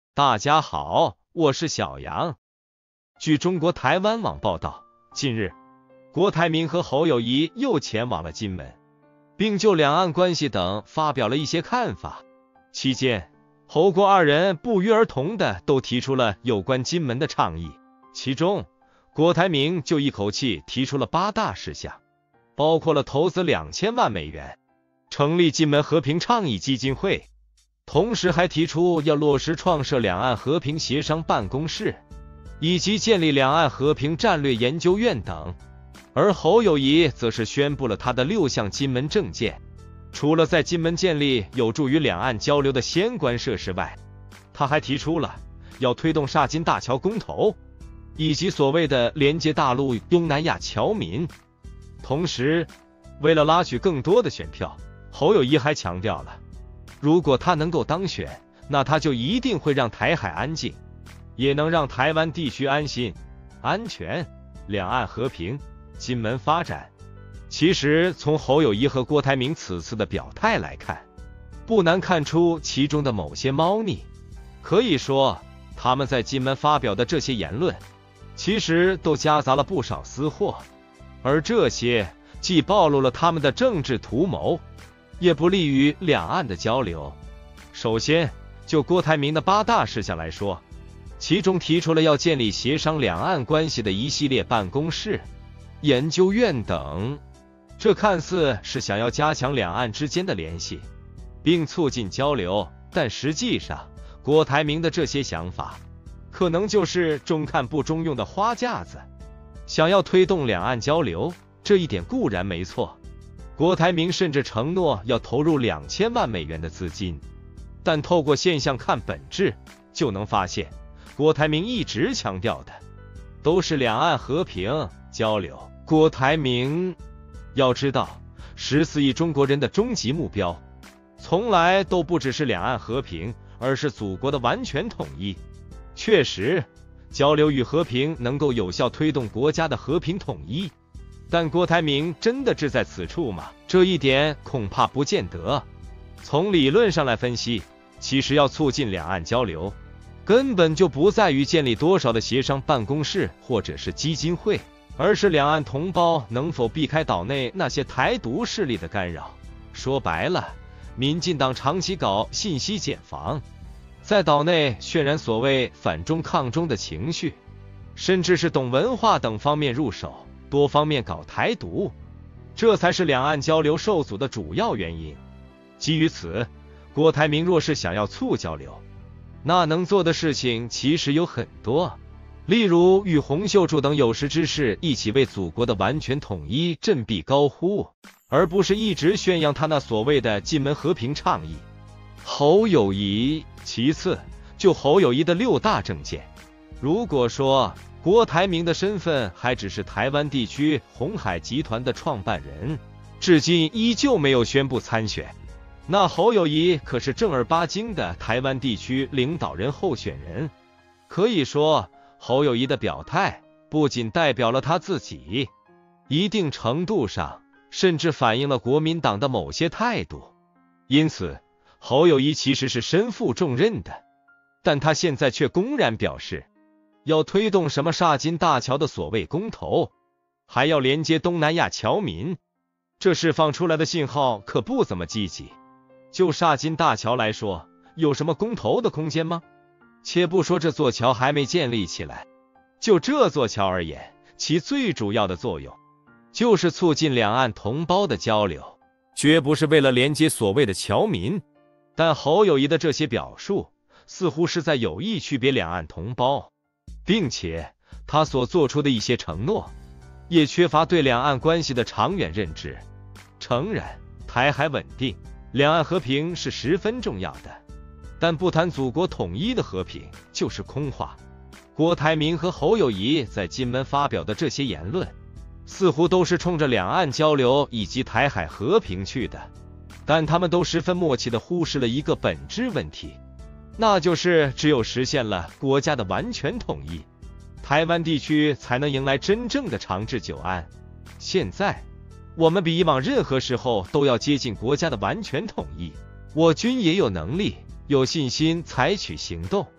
大家好，我是小杨。据中国台湾网报道，近日，郭台铭和侯友宜又前往了金门，并就两岸关系等发表了一些看法。期间，侯郭二人不约而同的都提出了有关金门的倡议，其中，郭台铭就一口气提出了8大事项，包括了投资2000万美元，成立金门和平倡议基金会，同时还提出要落实创设两岸和平协商办公室，以及建立两岸和平战略研究院等。而侯友宜则是宣布了他的6项金门政见，除了在金门建立有助于两岸交流的相关设施外，他还提出了要推动沙金大桥公投，以及所谓的连接大陆东南亚侨民。同时，为了拉取更多的选票，侯友宜还强调了，如果他能够当选，那他就一定会让台海安静，也能让台湾地区安心、安全、两岸和平、金门发展。其实从侯友宜和郭台铭此次的表态来看，不难看出其中的某些猫腻。可以说，他们在金门发表的这些言论，其实都夹杂了不少私货，而这些既暴露了他们的政治图谋，也不利于两岸的交流。首先，就郭台铭的8大事项来说，其中提出了要建立协商两岸关系的一系列办公室、研究院等，这看似是想要加强两岸之间的联系，并促进交流，但实际上，郭台铭的这些想法，可能就是中看不中用的花架子。想要推动两岸交流，这一点固然没错，郭台铭甚至承诺要投入2000万美元的资金，但透过现象看本质，就能发现，郭台铭一直强调的都是两岸和平交流。郭台铭要知道，14亿中国人的终极目标，从来都不只是两岸和平，而是祖国的完全统一。确实，交流与和平能够有效推动国家的和平统一，但郭台铭真的志在此处吗？这一点恐怕不见得。从理论上来分析，其实要促进两岸交流，根本就不在于建立多少的协商办公室或者是基金会，而是两岸同胞能否避开岛内那些台独势力的干扰。说白了，民进党长期搞信息茧房，在岛内渲染所谓反中抗中的情绪，甚至是懂文化等方面入手，多方面搞台独，这才是两岸交流受阻的主要原因。基于此，郭台铭若是想要促交流，那能做的事情其实有很多，例如与洪秀柱等有识之士一起为祖国的完全统一振臂高呼，而不是一直宣扬他那所谓的金门和平倡议。侯友宜，其次，就侯友宜的6大政见，如果说郭台铭的身份还只是台湾地区鸿海集团的创办人，至今依旧没有宣布参选，那侯友宜可是正儿八经的台湾地区领导人候选人。可以说，侯友宜的表态不仅代表了他自己，一定程度上甚至反映了国民党的某些态度。因此，侯友宜其实是身负重任的，但他现在却公然表示要推动什么沙金大桥的所谓公投，还要连接东南亚侨民，这释放出来的信号可不怎么积极。就沙金大桥来说，有什么公投的空间吗？且不说这座桥还没建立起来，就这座桥而言，其最主要的作用就是促进两岸同胞的交流，绝不是为了连接所谓的侨民。但侯友宜的这些表述似乎是在有意区别两岸同胞，并且他所做出的一些承诺也缺乏对两岸关系的长远认知。诚然，台海稳定、两岸和平是十分重要的，但不谈祖国统一的和平就是空话。郭台铭和侯友宜在金门发表的这些言论，似乎都是冲着两岸交流以及台海和平去的，但他们都十分默契地忽视了一个本质问题，那就是只有实现了国家的完全统一，台湾地区才能迎来真正的长治久安。现在我们比以往任何时候都要接近国家的完全统一，我军也有能力、有信心采取行动，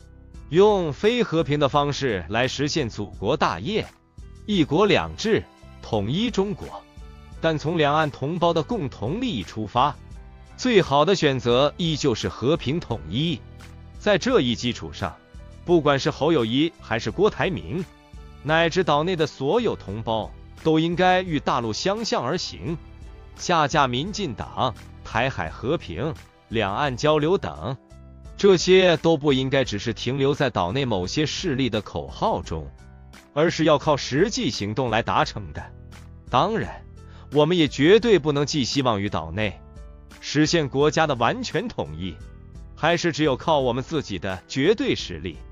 用非和平的方式来实现祖国大业，一国两制，统一中国。但从两岸同胞的共同利益出发，最好的选择依旧是和平统一。在这一基础上，不管是侯友宜还是郭台铭，乃至岛内的所有同胞，都应该与大陆相向而行，下架民进党、台海和平、两岸交流等，这些都不应该只是停留在岛内某些势力的口号中，而是要靠实际行动来达成的。当然，我们也绝对不能寄希望于岛内，实现国家的完全统一，还是只有靠我们自己的绝对实力。